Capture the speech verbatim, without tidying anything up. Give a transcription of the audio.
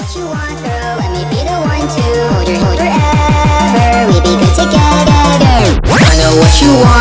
what you want, girl, let me be the one to hold your hand forever. We be good together. I know what you want.